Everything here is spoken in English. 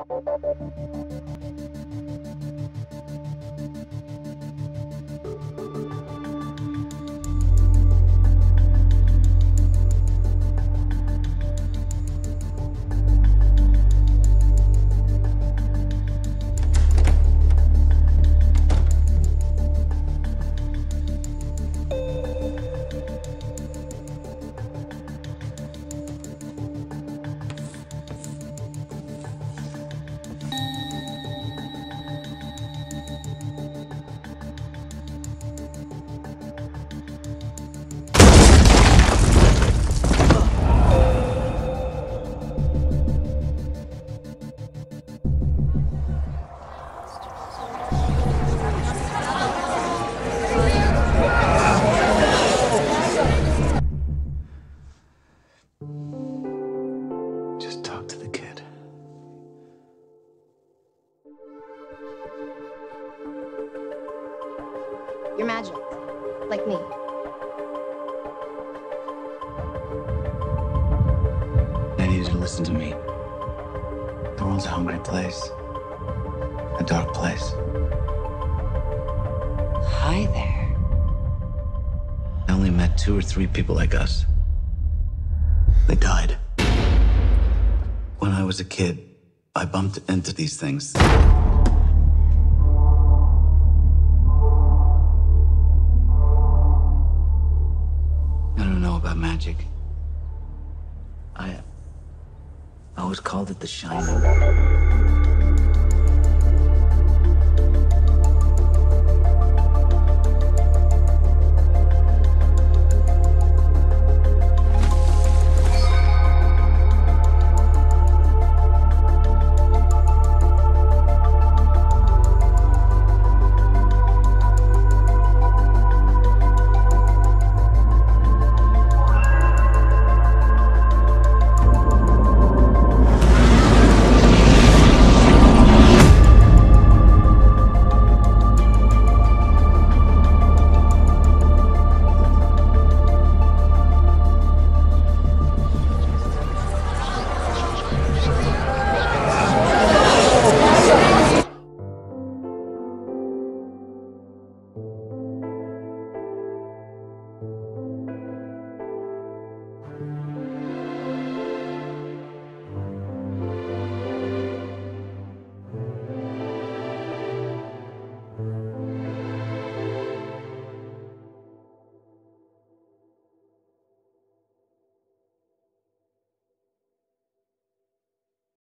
Just talk to the kid. You're magic, like me. I need you to listen to me. The world's a hungry place. A dark place. Hi there. I only met 2 or 3 people like us. They died. When I was a kid, I bumped into these things. I don't know about magic. I always called it the shining.